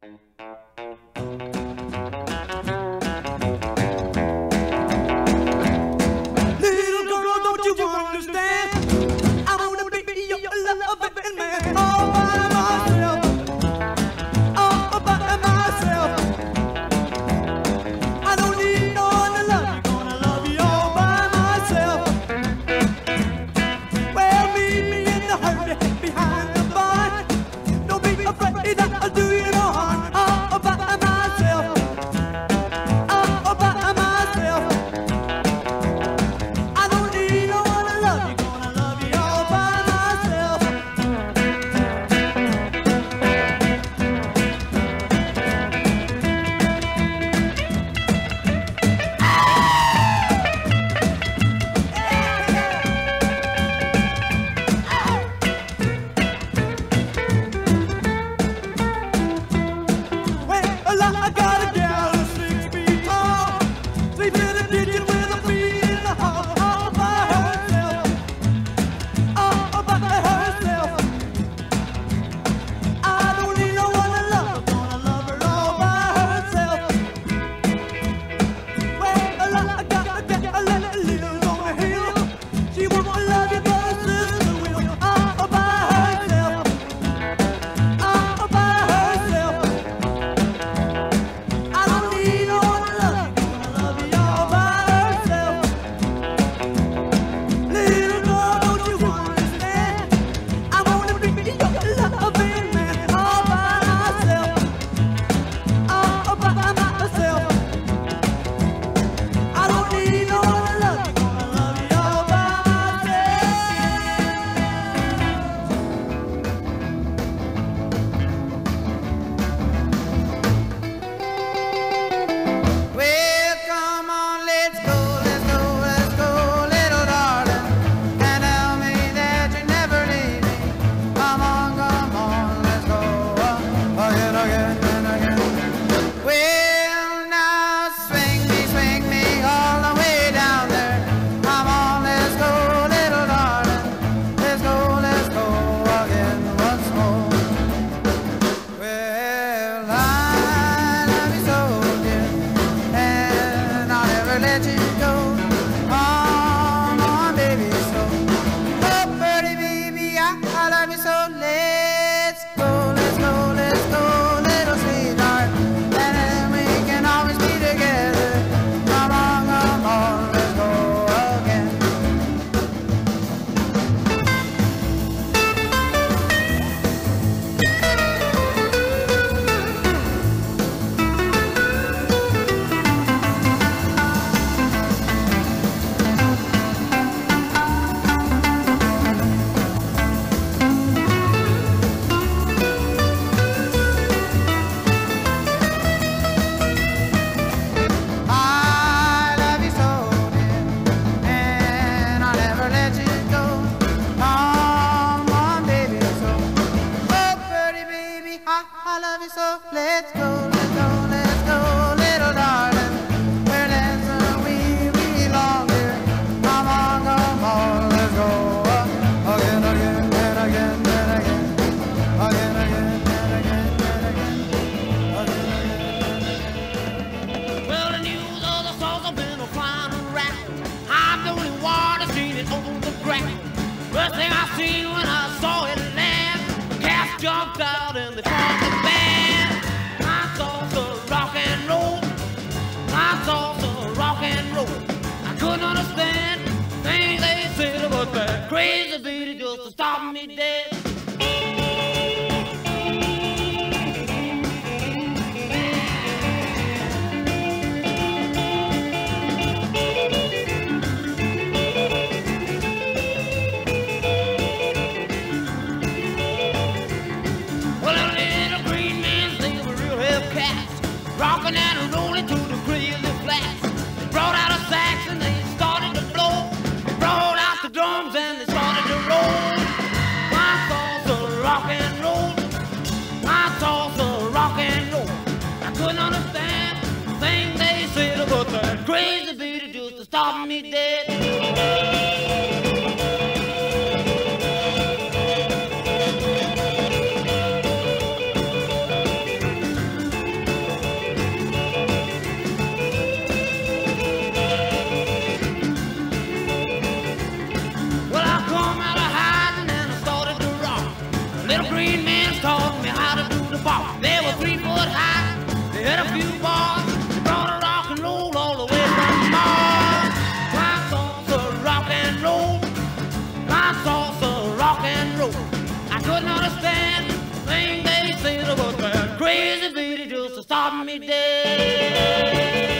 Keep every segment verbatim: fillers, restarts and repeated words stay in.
Little girl, don't you understand? I wanna be your loving man all by myself, all by myself. I don't need no one to love you, gonna love you all by myself. Well, meet me in the hurry behind the barn. Don't be afraid that I'll do you no harm. All by myself, all by myself. I don't need no one to love you, gonna love you all by myself. Well, I got a gal who's six feet tall, sleeps in a kitchen with a feet in the hall, all by herself, all by herself. I don't need no one to love her, gonna love her all by herself. Well, I got a gal that lives on the hill, she won't love you but her sister will, all by herself, all by herself. I don't need no one to love you, gonna love you all by herself. Little girl, don't you understand? I wanna be your loving man all by myself, all by myself. I don't need no one to love you, gonna love you all by myself. Well, come on, let's go, let's go, let's go, little darling. And tell me that you never leave me. Come on, come on, let's go again, again, and again. Well, now swing me, swing me all the way down there. Come on, let's go, little darling. Let's go, let's go again once more. Well, I love you so, dear, and I'll never let you go. Come on, baby, so. Oh, pretty baby, I, I love you so. Let's go, let's go, let's go, little sweetheart, and then we can always be together. Come on, come on, let's go again. I love you so, dear, and I'll never let you go. Come on, baby, so. Oh, pretty baby, I, I love you so. Let's go, let's go, let's go, little darling. Where there's a we belong, dear. Come on, come on, let's go again, again, and again, and again, again, again, and again, and again, again, again. Well, the news of the songs have been flying around. I'm the only one that's seen it on the ground. First thing I seen when I saw it land, the cast jumped out and they formed the band. I saw the rock and roll. I saw the rock and roll. I couldn't understand things they said about that crazy beat just to stop me dead. Well, the little green man, they were real hellcats, rocking and rolling to the crazy flats. They brought out a sax and they started to blow. They brought out the drums and they started to roll. I saw the rock and roll. I saw the rock and roll. I couldn't understand the thing they said about that crazy beat just to stop me dead. shot me dead.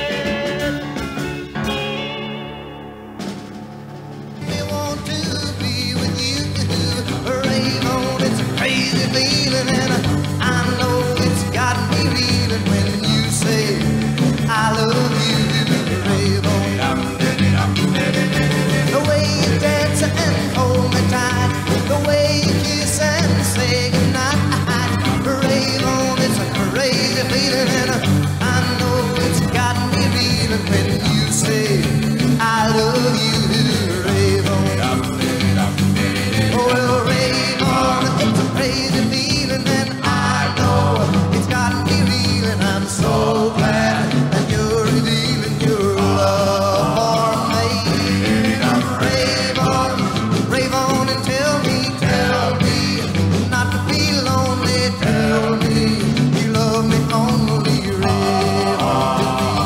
I want to be with you, Raymond. It's a crazy feeling, and I know it's got me reeling when you say I love you, Raymond. The way you dance and hold me tight, the way you kiss and say goodnight, Raymond, it's a crazy feeling, and I know it's got me reeling when you say I love you, Raymond. Oh, well, Raymond, it's a crazy feeling, and I know it's got me reeling. I'm so glad that you're revealing your love for me. Raymond, Raymond, and tell me, tell me not to be lonely. Tell me you love me only, Raymond.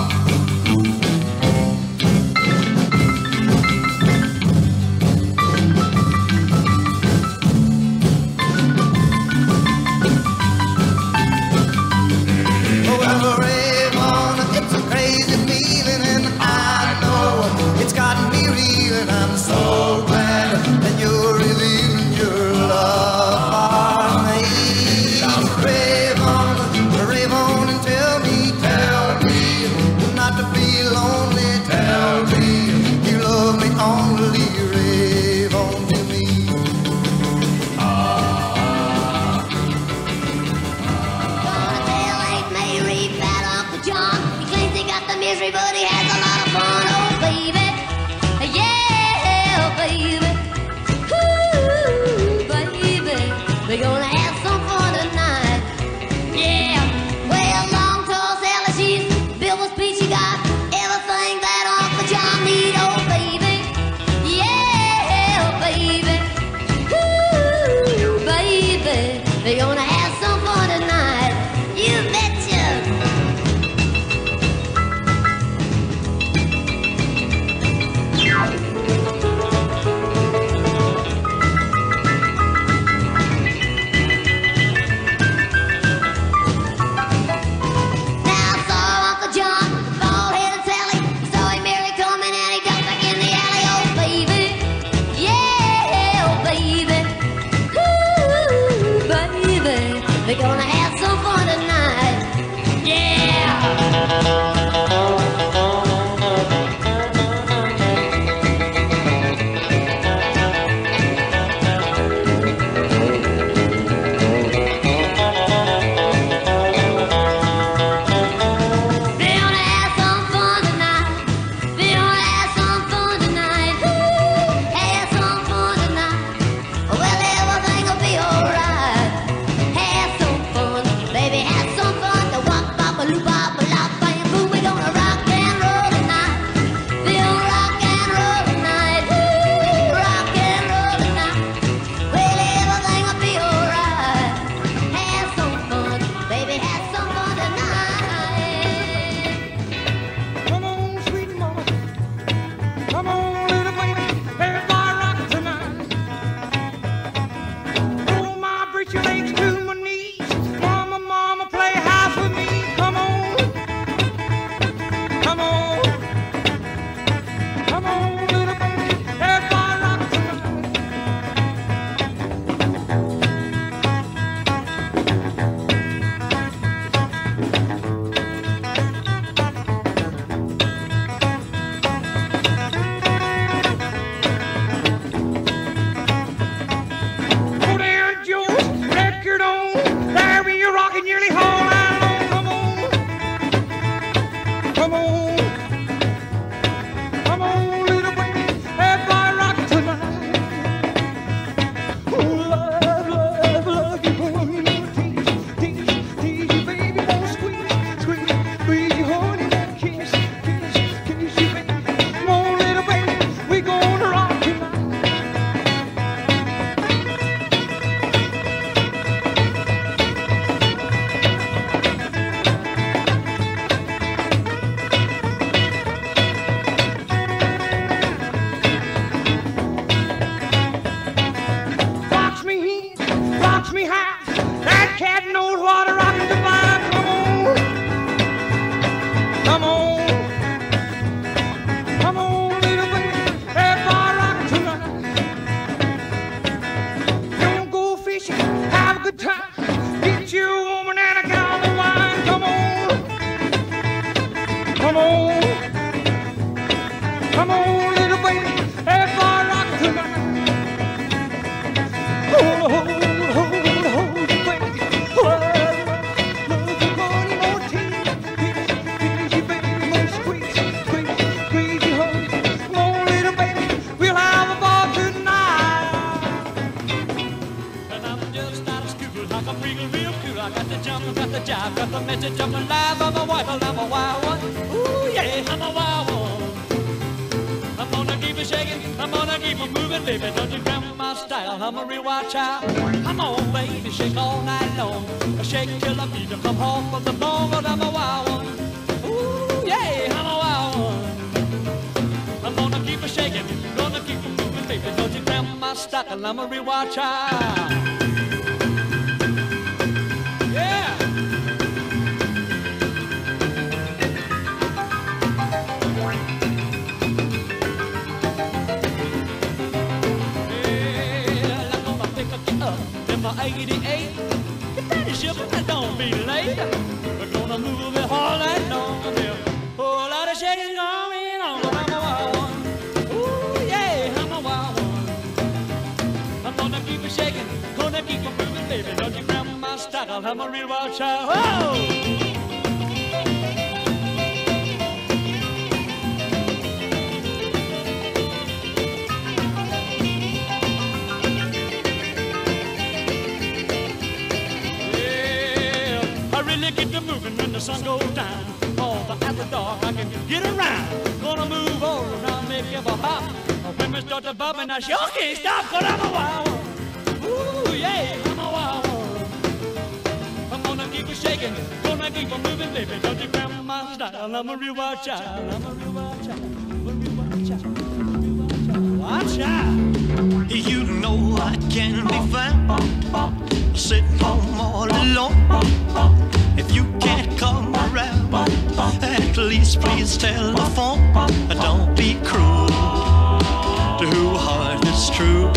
Oh, well, Raymond, it's a crazy feeling, and I know it's got me reeling. I'm so glad that you're revealing your love for me. Raymond, Raymond, and tell me, tell me not to be lonely. Tell me you love me only, Raymond, to me. Gonna tell Aunt Mary about Uncle John. He claims he got the misery, but he has a lot of fun. Oh, baby, yeah, baby, ooh, baby, we're gonna have some fun tonight. Yeah, well, long, tall Sally, she's built with speech. She got everything that Uncle John need. Oh, baby, yeah, baby, ooh, baby, we're gonna have some fun tonight. You betcha. got the job, got the message, I'm alive, I'm a wild, I'm a wild one. Ooh, yeah, I'm a wild one. I'm gonna keep it shaking, I'm gonna keep it moving, baby, don't you grab my style, I'm a real wild child. Come on, baby, shake all night long, shake till I feel you come home from the bone, but I'm a wild one. Ooh, yeah, I'm a wild one. I'm gonna keep it shaking, gonna keep it moving, baby, don't you grab my style, I'm a real wild child. Yeah. eighty-eight, get ready, ship, and don't be late. We're gonna move it all night long. There's a whole lot of shaking going on, but I'm a wild one. Ooh, yeah, I'm a wild one. I'm gonna keep it shaking, gonna keep it moving, baby. Don't you grab my style, I'm a real wild child. Whoa! When the sun goes down, all the after dark I can get around. Gonna move all around, make it a hop. When we start to bump and I sure can't stop, but I'm a wild one. Ooh, yeah, I'm a wild one. I'm gonna keep it shaking, gonna keep it moving, baby. Don't you grab my style, I'm a real wild child. I'm a real wild child, I'm a real wild child, I'm a real wild child. Wild child. You know I can be found sitting home all alone. If you can't come around, at least please telephone. Don't be cruel to who heart is true.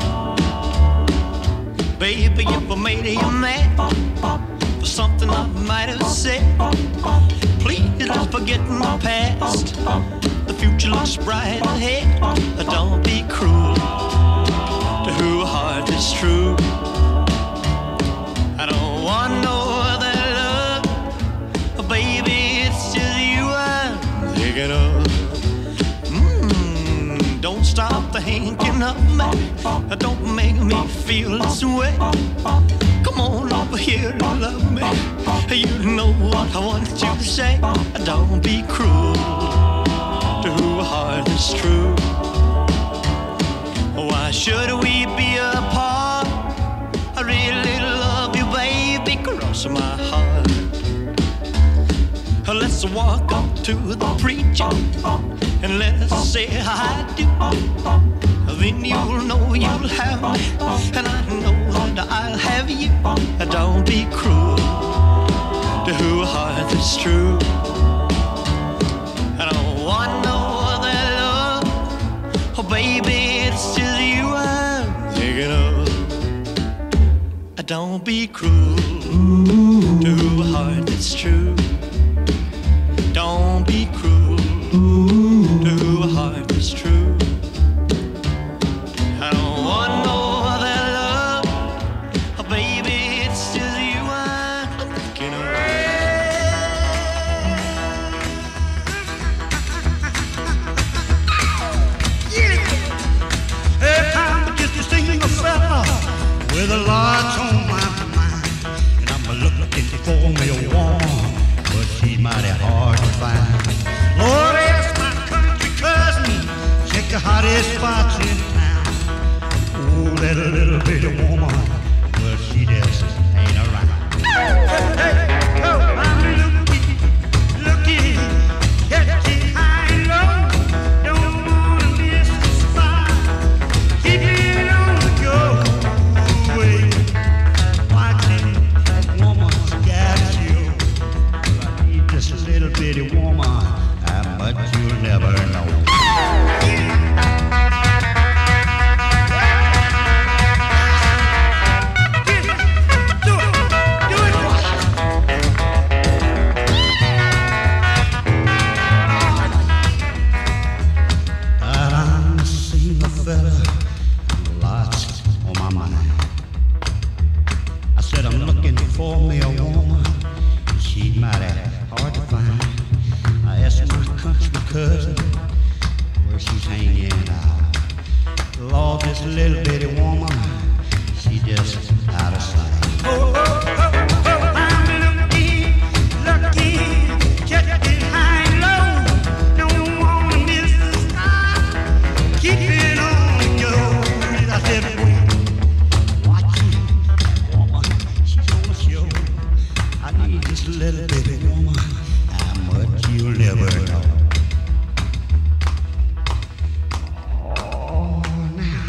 Baby, if I made you mad for something I might have said, please don't forget my past. The future looks bright ahead. Don't be cruel to who heart is true. I don't want no other love, baby, it's just you I'm thinking of. Mm, don't stop thinking of me, don't make me feel this way. Come on over here and love me, you know what I want you to say. Don't be cruel to who heart is true. Why should we be apart? I really love you, baby, cross my heart. Let's walk up to the preacher and let's say I do. Then you'll know you'll have me, and I know that I'll have you. Don't be cruel to who heart is true. I don't want no other love, oh baby, it's just you I'm thinking of. Don't be cruel to who heart is true. Don't be cruel to who heart is true. I don't want no other love, oh baby, it's just you I'm thinking of. Every time I get to sing a fella with a lot on my mind, and I'm looking for me a woman, but she's mighty hard to find. Lord, ask my country cousin, check the hottest spots in town. Oh, that little bitty woman, well, she just ain't around. Hey, oh, I'm looking, looking, catching high and low. Don't wanna miss the spot, keep it on the go. Wait, watching that woman's got you. I need just a little bitty woman, how much you'll never know. For me a woman, she's mighty hard to find. I asked my country cousin where she's hanging out. Lord, this little bitty woman, she just out of sight. Oh, oh, oh, oh, I'm looking just a little bitty woman, how much you'll never know. Oh, now,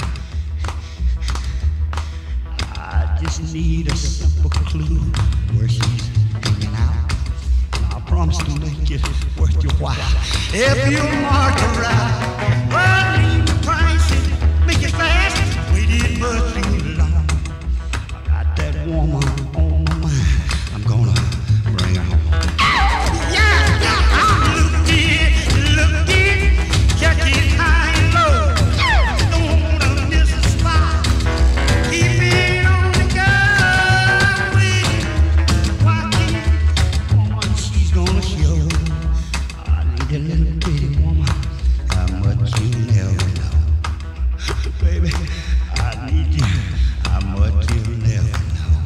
I just need a simple clue where she's hanging out. I promise to make it worth your while. If you mark her right, well, leave the price and make it fast. Waited much too long. I got that woman on my mind. I'm gonna bring her home. Yeah, yeah, look it, look it, catch it high and low. Don't wanna miss a spot. Keep it on the go. With Joaquin, woman, she's gonna show. I need a little pretty woman, how much you never know. Baby, I need you, how much you never know.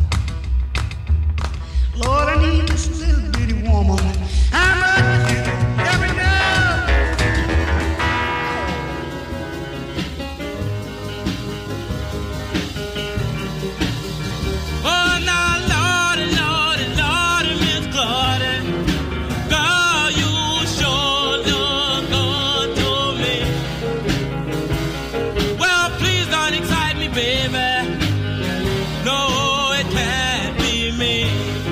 Lord, I need this little bitty woman, how much you never know. Oh, now, Lordy, Lordy, Lordy, Miss Claudette, girl, you sure look good to me. Well, please don't excite me, baby. No, it can't be me.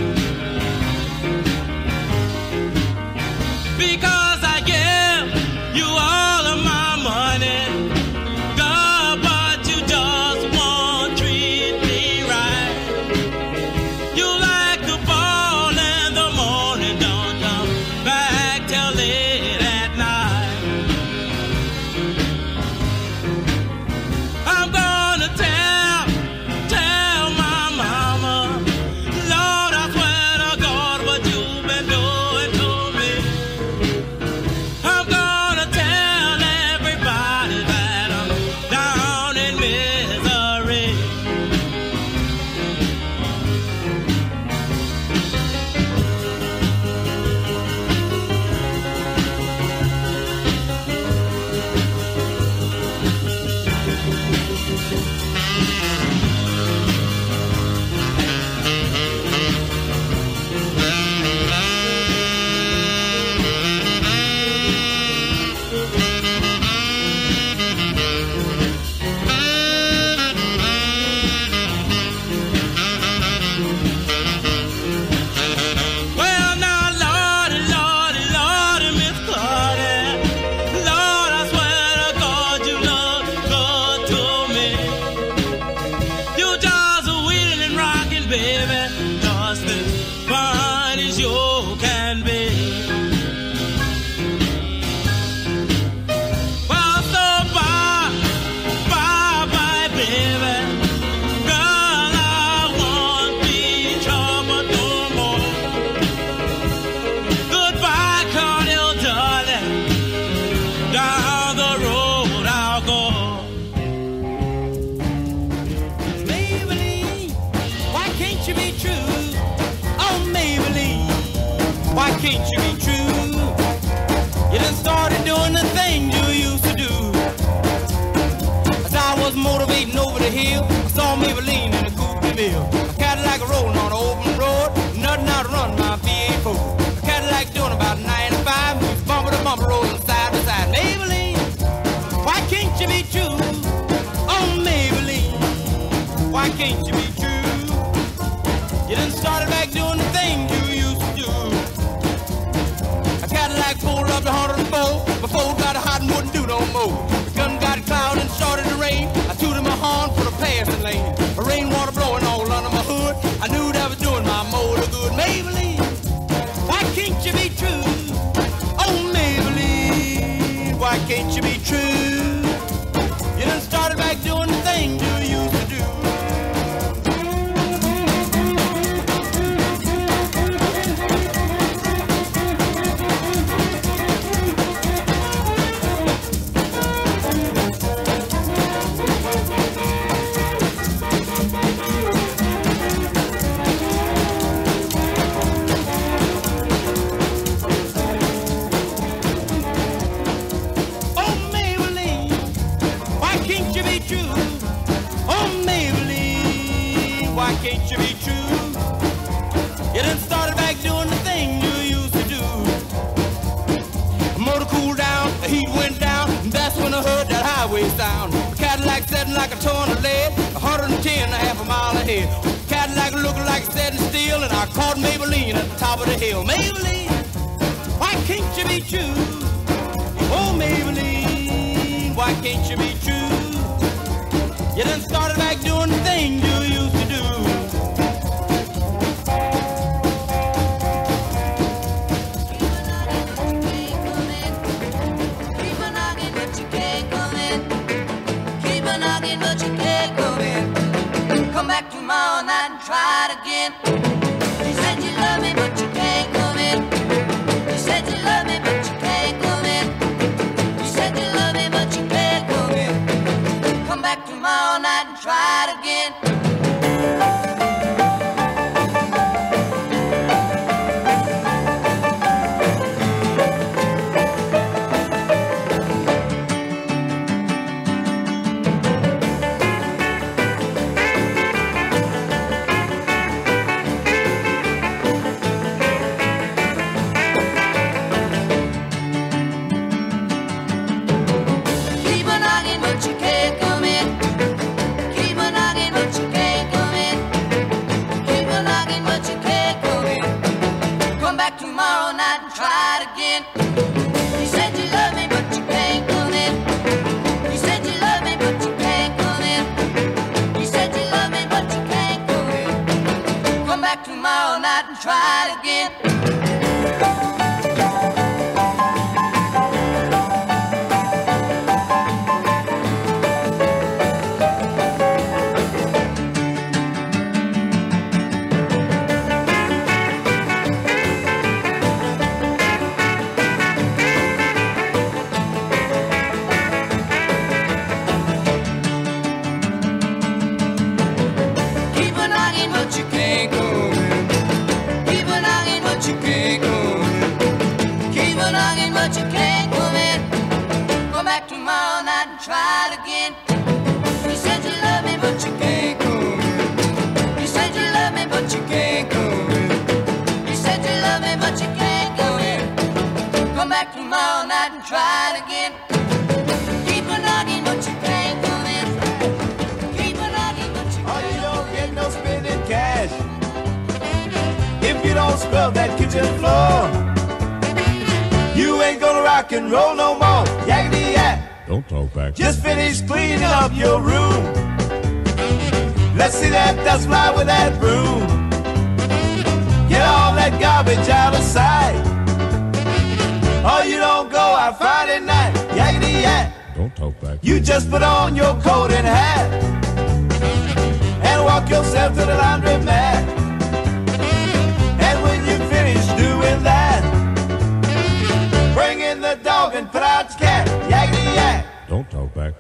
Because I give you all of my money, girl, but you just won't treat me right. You like the ball in the morning, don't come back till late at night. I'm gonna tell, tell my mama, Lord, I swear to God what you've been doing to me. I'm gonna tell everybody that I'm down in misery. Well, now, Lordy, Lordy, Lordy, Miss Claudette, Lord, I swear to God you look good to me. You just a wheeling and rocking, baby, just as fine as you can be. Well, so bye, bye, bye, baby. Girl, I won't be troubled no more. Goodbye, Cornell, darling. Down the road I'll go. Maybelline, why can't you be true? Oh, Maybelline, why can't you be true? You done started doing the things you used to do. As I was motivating over the hill, I saw Maybelline in a coupe de ville. A Cadillac rolling on an open road, nothing out to run my V eight four. A Cadillac doing about ninety-five, moves bumper to bumper, rolling side to side. Maybelline, why can't you be true? Oh, Maybelline, why can't you be true? You done started back doing the things you used to do. A Cadillac pulled up to one oh four, before it got hot and wouldn't do no more. The gun got cloud and started to rain. I tooted my horn for the passing lane. The rainwater blowing all under my hood. four-way sound. Cadillac sitting like a ton of lead, one hundred ten, a half a mile ahead. Cadillac looking like it's setting steel, and I caught Maybelline at the top of the hill. Maybelline, why can't you be true? Oh, Maybelline, why can't you be true? You done started back doing the things you used to do. Keep a knocking, but you can't come in. Keep a knocking, but you can't come in. Come back tomorrow night and try it again. You said you love me, but you can't come in. You said you love me, but you can't come in. You said you love me, but you can't come in. Come back tomorrow night and try it again. Keep a knocking, but you can't come in. Keep a knocking, but you can't come in. Keep a knocking, but you can't come in. Come back tomorrow night and try it again. You said you love me, but you can't come in. You said you love me, but you can't come in. You said you love me, but you can't come in. Come back tomorrow night and try it again. Keep a knocking, but you can't come in. Keep a knocking, but you can't come in. Keep a knocking, but you can't come in. Come back tomorrow night and try it again. You said you love me, but you can't come in. You said you love me, but you can't come in. You said you love me, but you can't come in. Come back tomorrow night and try it again. Keep a knocking, but you can't come in. Keep a knocking, but you Oh, you can't don't come get in. no spending cash if you don't scrub that kitchen floor. You ain't gonna rock and roll no more. Yakety yak. Don't talk back. Just finish cleaning up your room. Let's see that dust fly with that broom. Get all that garbage out of sight. Oh, you don't go out Friday night. Yakety yak. Don't talk back. You just put on your coat and hat and walk yourself to the laundromat. And when you finish doing that, bring in the dog and put out the cat. Yakety yak. Don't talk back.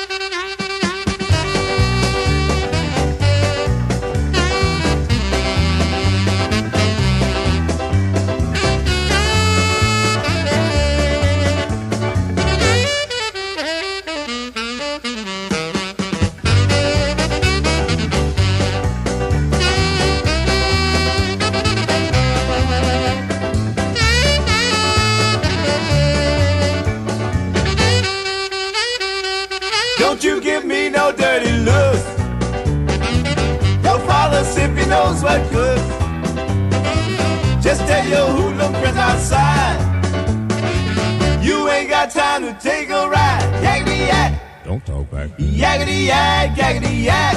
Don't you give me no dirty looks. Your father simply knows what good. Just tell your hoodlum friends outside you ain't got time to take a ride. Yakety yak. Don't talk back. Yakety yak, yakety yak.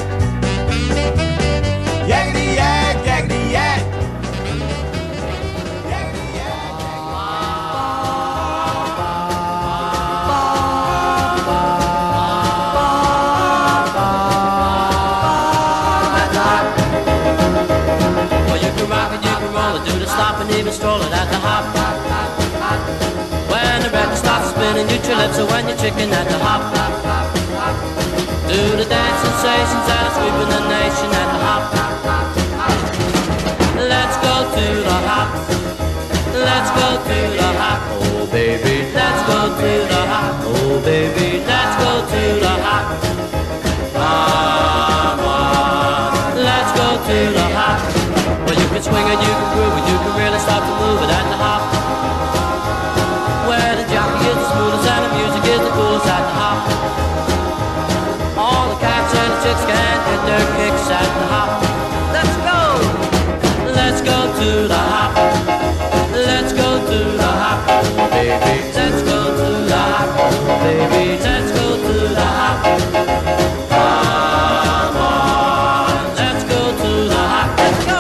Yakety yak, yakety yak. Yakety yak. Well, you can rock it, you can roll it, do the stop and even stroll it at the hop. When the record starts spinning, you your lips, so when you're chicken at the hop. Do the dance sensations that are sweeping the nation at the hop. Let's go to the hop. Let's go to the hop. Oh baby, let's go to the hop. Oh baby, let's go to the hop. Come on, let's go to the hop. Well, you can swing it, you can groove it, you can really start to move it at the hop. Where the jockey is the smoothest and the music is the coolest at the hop. chicks can't get their kicks at the hop. Let's go, let's go to the hop. Let's go to the hop, baby. Let's go to the hop, baby. Let's go to the hop. Come on, let's go to the hop. Let's go.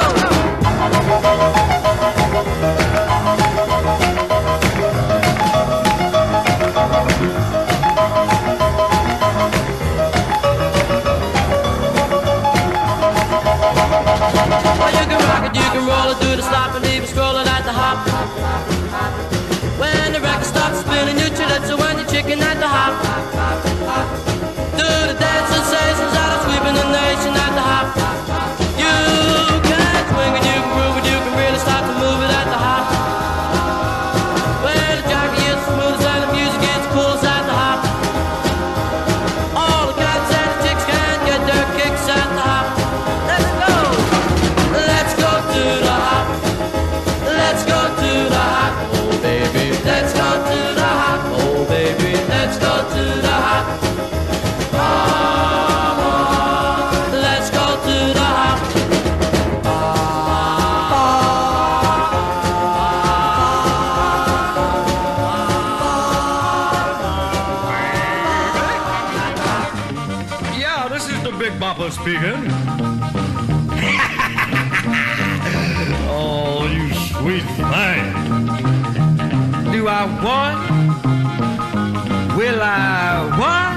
Well, you can rock it, you can roll it, do the slop and even scrolling at the hop. When the record starts spinning, you chill it, so when you're chicken at the hop. Do the dance sensations out of sweeping the nation at the hop. You can swing and you can groove and you can really start to move it at the hop. When the jockey is smooth and the music is cool at the hop. All the cats and the chicks can get their kicks at the hop. Let's go, let's go to the hop. Let's go to the hop, oh baby. Let's go to the hop, oh baby. Let's go to the hop. Come on, let's go to the hop. Yeah, this is the Big Bopper speaking. Oh, you sweet thing. Do I what? Will I what?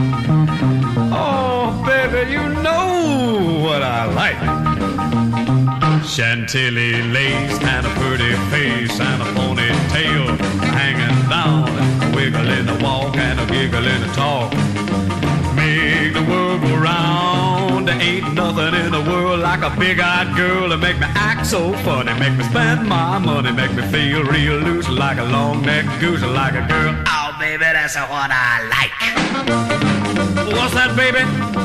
Oh, baby, you know what I like. Chantilly lace and a pretty face and a ponytail hanging down, a wiggle in the walk and a giggle in the talk. Make the world go round. There ain't nothing in the world like a big-eyed girl to make me act so funny, make me spend my money, make me feel real loose like a long-necked goose, like a girl. Oh, baby, that's what I like. What's that, baby?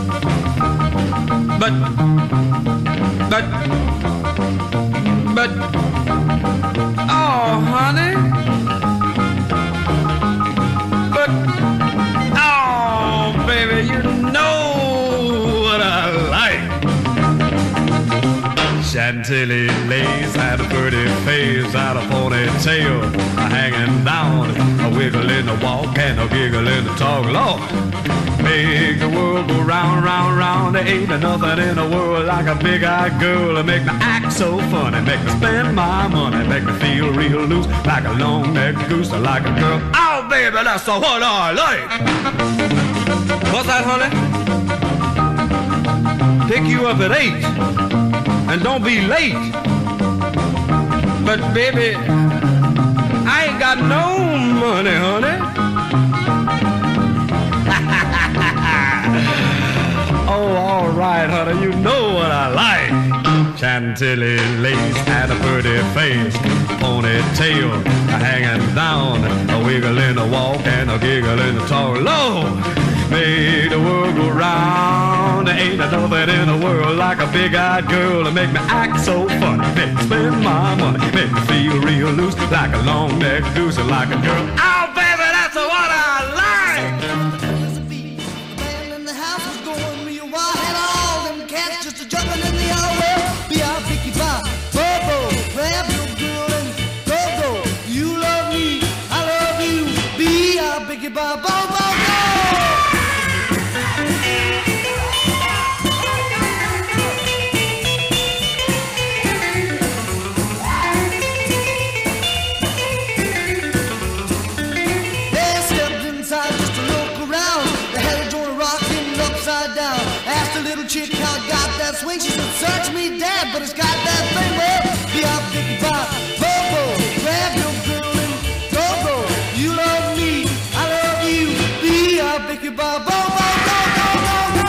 But, but, but, oh, honey. But, oh, baby, you know what I like. Chantilly lace and a pretty face and a ponytail hanging down, a wiggle in the walk and a giggle in the talk. Lord, make the world go round, round, round. There ain't nothing in the world like a big-eyed girl to make me act so funny, make me spend my money, make me feel real loose like a long-necked goose, like a girl. Oh, baby, that's what I like. What's that, honey? Pick you up at eight, and don't be late. But baby, I ain't got no money, honey. Oh, all right, honey, you know what I like. Chantilly lace and a pretty face, ponytail hanging down, a wiggle in the walk and a giggle in the talk. Lord, make the world go round. There ain't nothing in the world like a big-eyed girl to make me act so funny, make me spend my money, make me feel real loose like a long-necked goose, like a girl. Oh, baby, that's what I like. Jumping in the hallway, be our Vicky Bob, Bobo, grab your girl and go go. You love me, I love you, be our Vicky Bob, Bobo, They stepped inside just to look around. They had a joint rocking upside down. Asked a little chick how it got that swing. She said, search me, Dad, but it's got that thing. Well, be our Vicky Bob, Bobo, grab your girl and go go. You love me, I love you, be our Vicky Bob, Bobo, go, go, go, go.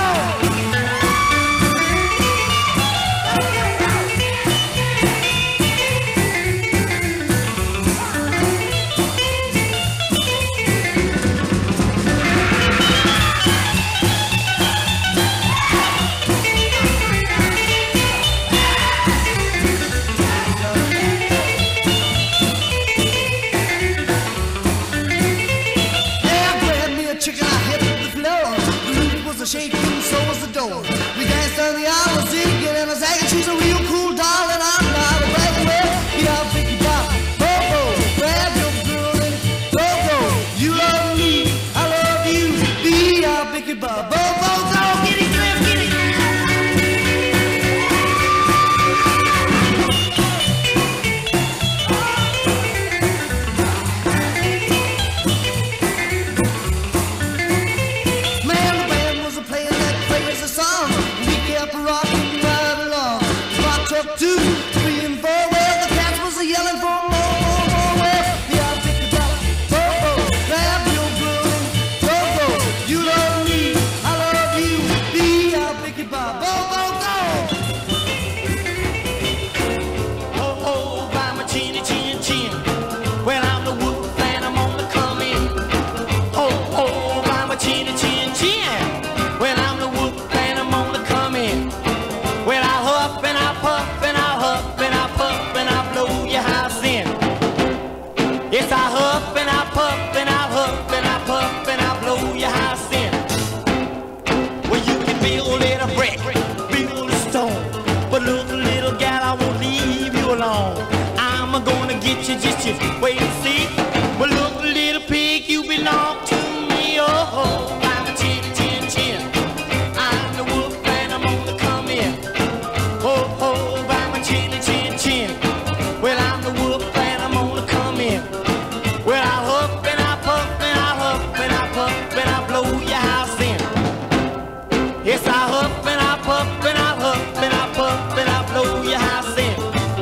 just wait and see. Well, look, little pig, you belong to me. Oh, I'm a chin, chin, chin. I'm the wolf and I'm gonna come in. Oh, oh, I'm a chin, chin, chin. Well, I'm the wolf and I'm gonna come in. Well, I huff and I puff and I huff and I puff and I blow your house in. Yes, I huff and I puff and I huff and I puff and I blow your house in.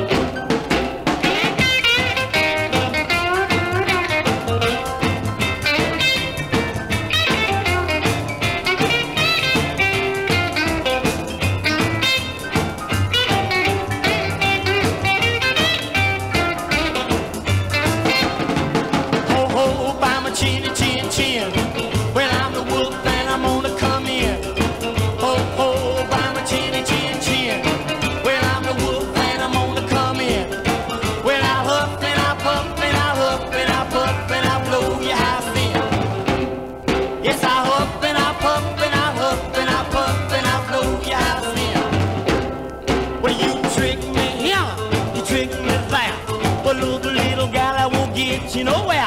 Chin, chin, chin. Well, I'm the wolf and I'm gonna come in. Ho, ho, I'm a chin, chin, chin. Well, I'm the wolf and I'm gonna come in. Well, I huff and I puff and I huff and I puff and I blow your house in. Yes, I huff and I puff and I huff and I puff and I blow your house in. Well, you trick me here, you trick me there. But look, little gal, I won't get you nowhere.